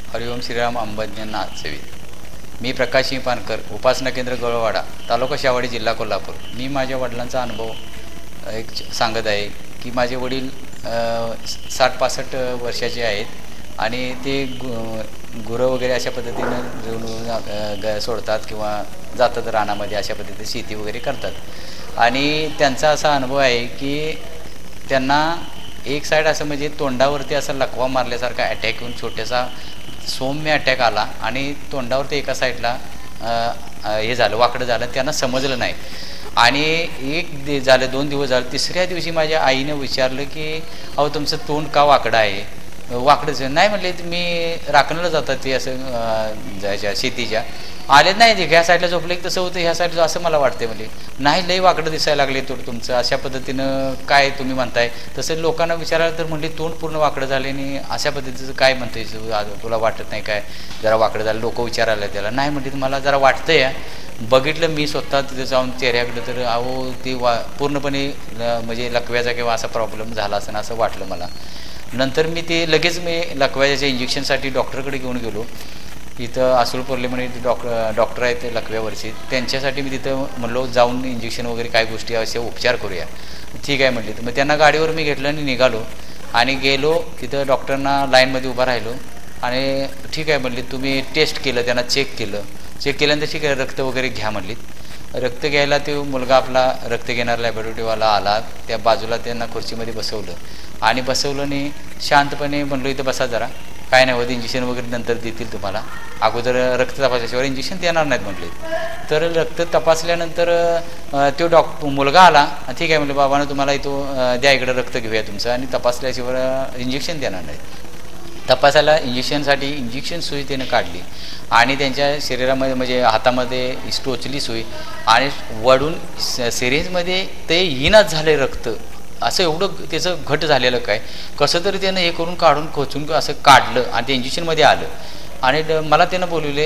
हरिओम श्रीराम अंबज्ञनाथ सेवित. मी प्रकाश सिंह पानकर, उपासना केंद्र गवळवाडा, तालुका शावडी, जिल्हा कोल्हापूर. मी माझ्या वडिलांचा अनुभव एक सांगत आहे की माझे वडील 60-65 वर्षाचे आहेत आणि ते गुरं वगैरे अशा पद्धतीनं सोडतात किंवा जातात रानामध्ये, अशा पद्धतीने शेती वगैरे करतात. आणि त्यांचा असा अनुभव आहे की त्यांना एक साईड असं म्हणजे तोंडावरती असं लकवा मारल्यासारखा अटॅक येऊन छोटासा सौम्य अटॅक आला आणि तोंडावरती एका साईडला हे झालं, वाकडं झालं. त्यांना समजलं नाही आणि एक झालं, 2 दिवस झालं. तिसऱ्या दिवशी माझ्या आईनं विचारलं की अहो तुमचं तोंड का वाकडं आहे? वाकडंच नाही म्हणले. मी राखणाला जातात ते असं जायच्या शेतीच्या आले नाही, ते ह्या साईडला झोपले की तसं होतं, ह्या साईडला असं मला वाटते म्हणजे. नाही, लई वाकडं दिसायला लागले तोंड तुमचं, अशा पद्धतीनं काय तुम्ही म्हणताय? तसं लोकांना विचारायला तर म्हणले तोंड पूर्ण वाकडं झाले आणि अशा पद्धतीचं काय म्हणते तुला वाटत नाही काय जरा वाकडं झालं? लोक विचारायला त्याला नाही म्हणते, मला जरा वाटतंय. बघितलं मी स्वतः तिथे जाऊन चेहऱ्याकडं तर अहो ते पूर्णपणे म्हणजे लकव्याचा किंवा असा प्रॉब्लेम झाला असं असं वाटलं मला. नंतर मी ते लगेच लकव्याच्या इंजेक्शनसाठी डॉक्टरकडे घेऊन गेलो. इथं आसुळपर्ले म्हणे डॉक्टर आहेत ते लकव्यावरचे, त्यांच्यासाठी मी तिथं म्हणलो जाऊन इंजेक्शन वगैरे काय गोष्टी असे उपचार करूया. ठीक आहे म्हटले. तर मग त्यांना गाडीवर मी घेतलं आणि निघालो आणि गेलो तिथं डॉक्टरांना लाईनमध्ये उभा राहिलो आणि ठीक आहे म्हटले. तुम्ही टेस्ट केलं, त्यांना चेक केल्यानंतर ठीक आहे रक्त वगैरे घ्या म्हटलीत. रक्त घ्यायला तो मुलगा आपला रक्त घेणारा लॅबोरेटरीवाला आला, त्या बाजूला त्यांना खुर्चीमध्ये बसवलं आणि बसवलं आणि शांतपणे म्हणलो इथं बसा जरा, काय नाही होत, इंजेक्शन वगैरे नंतर देतील तुम्हाला, अगोदर रक्त तपासल्याशिवाय इंजेक्शन देणार नाहीत म्हटले. तर रक्त तपासल्यानंतर तो मुलगा आला. ठीक आहे म्हटलं बाबानं तुम्हाला इथं द्या इकडं रक्त घेऊया तुमचं, आणि तपासल्याशिवाय इंजेक्शन देणार नाही. तपासायला इंजेक्शनसाठी इंजेक्शन सुई त्यानं काढली आणि त्यांच्या शरीरामध्ये म्हणजे हातामध्ये टोचली सुई आणि वडून सिरिंजमध्ये ते येईनाच झाले रक्त. असं एवढं त्याचं घट झालेलं काय, कसं तरी त्यानं हे करून काढून खोचून असं काढलं आणि ते इंजेक्शनमध्ये आलं. आणि मला त्यानं बोलवले,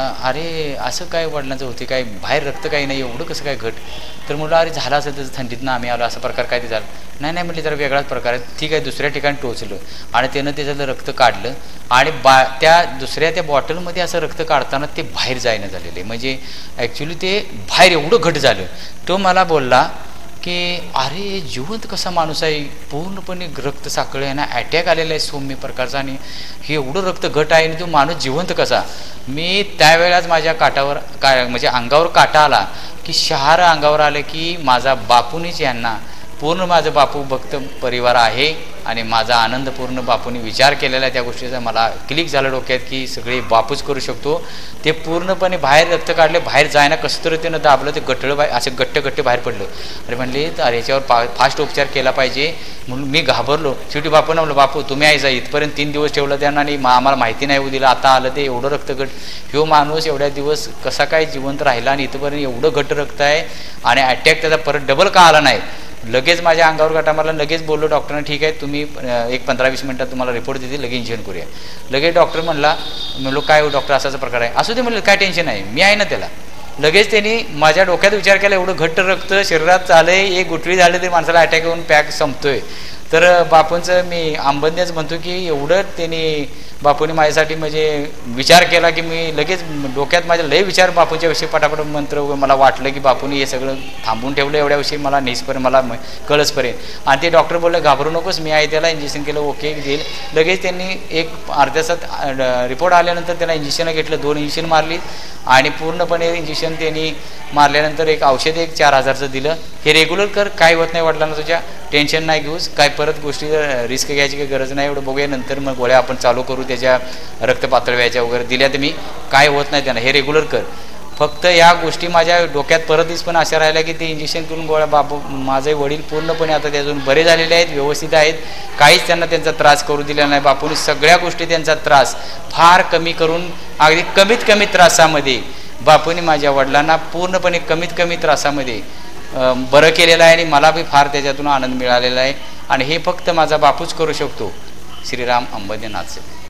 अरे असं काय वडिलांचं होते काय, बाहेर रक्त काही नाही, एवढं कसं काय घट? तर म्हटलं अरे झालं असेल त्याचं, थंडीतनं आम्ही आलो, असा प्रकार काय ते झालं? नाही म्हटले जरा वेगळाच प्रकार आहे. ठीक आहे, दुसऱ्या ठिकाणी टोचलं आणि त्यानं त्याच्यातलं रक्त काढलं आणि त्या दुसऱ्या बॉटलमध्ये असं रक्त काढताना ते बाहेर जायनं झालेलं आहे. म्हणजे ॲक्च्युली ते बाहेर एवढं घट झालं. तो मला बोलला की अरे जिवंत कसा माणूस आहे, पूर्णपणे रक्त साखळे आहे ना, अटॅक आलेला आहे सौम्य प्रकारचा आणि हे एवढं रक्त घट आहे आणि तो माणूस जिवंत कसा? मी त्यावेळेलाच माझ्या काटावर म्हणजे अंगावर काटा आला की शहार अंगावर आलं की माझा बापूनीच यांना पूर्ण माझं बापू भक्त परिवार आहे आणि माझा आनंद पूर्ण बापूंनी विचार केलेला आहे त्या गोष्टीचा. मला क्लिक झालं डोक्यात की सगळे बापूच करू शकतो. ते पूर्णपणे बाहेर रक्त काढले, बाहेर जायना कसं तरी त्यानं दाबलं, ते गठळं असं गट्ट बाहेर पडलं. अरे म्हणले तर याच्यावर फास्ट उपचार केला पाहिजे म्हणून मी घाबरलो. शेवटी बापूंना म्हणलं बापू तुम्ही आहे जा, इथपर्यंत 3 दिवस ठेवलं त्यांना आणि आम्हाला माहिती नाही होऊ दिलं, आता आलं ते एवढं रक्तगट. ह्यो माणूस एवढ्या दिवस कसा काय जिवंत राहिला आणि इथपर्यंत एवढं घट्ट रक्त आहे आणि अटॅक त्याचा परत डबल का आला नाही? लगेच माझ्या अंगावर गाठा मारला. लगेच बोललो डॉक्टरांना ठीक आहे तुम्ही एक 15-20 मिनिटात तुम्हाला रिपोर्ट देतील, लगेच इंजेक्शन करूया. लगेच डॉक्टर म्हणलो काय हो डॉक्टर असाचा प्रकार आहे? असू दे म्हणलं, काय टेन्शन आहे, मी आहे ना त्याला. लगेच त्यांनी माझ्या डोक्यात विचार केला, एवढं घट्ट रक्त शरीरात चालय, एक गुटळी झाली तरी माणसाला अटॅक येऊन पॅक संपतोय. तर बापूंचं मी अंबज्ञच म्हणतो की एवढं त्यांनी बापूंनी माझ्यासाठी म्हणजे विचार केला की मी लगेच डोक्यात माझ्या लय विचार बापूंच्या विषयी पटापट मंत्र मला वाटलं की बापूंनी हे सगळं थांबून ठेवलं एवढ्याविषयी मला नेसपर्यंत मला कळसपर्यंत. आणि ते डॉक्टर बोलले घाबरू नकोस, मी आहे त्याला इंजेक्शन केलं ओके देईल. लगेच त्यांनी एक अर्ध्या तासात रिपोर्ट आल्यानंतर त्याला इंजेक्शन घेतलं, 2 इंजेक्शन मारली आणि पूर्णपणे इंजेक्शन त्यांनी मारल्यानंतर एक औषध 4000चं दिलं. हे रेग्युलर कर, काय होत नाही वाटलं ना तुझ्या, टेन्शन नाही घेऊस, काय परत गोष्टी रिस्क घ्यायची काही गरज नाही, एवढं बघूया नंतर मग गोळ्या आपण चालू करू त्याच्या रक्त पातळव्याच्या वगैरे दिल्या तर मी काय होत नाही त्यांना, हे रेग्युलर कर. फक्त या गोष्टी माझ्या डोक्यात परतच पण अशा राहिल्या की ते इंजेक्शन करून गोळ्या बाबू माझे वडील पूर्णपणे आता त्यातून बरे झालेले आहेत, व्यवस्थित आहेत, काहीच त्यांना त्यांचा त्रास करू दिला नाही. बापूंनी सगळ्या गोष्टी त्यांचा त्रास फार कमी करून अगदी कमीत त्रासामध्ये बापूंनी माझ्या वडिलांना पूर्णपणे कमी त्रासामध्ये बरं केलेलं आहे आणि मला बी फार त्याच्यातून आनंद मिळालेला आहे. आणि हे फक्त माझा बापूच करू शकतो. श्रीराम अंबज्ञनाथ सेवित.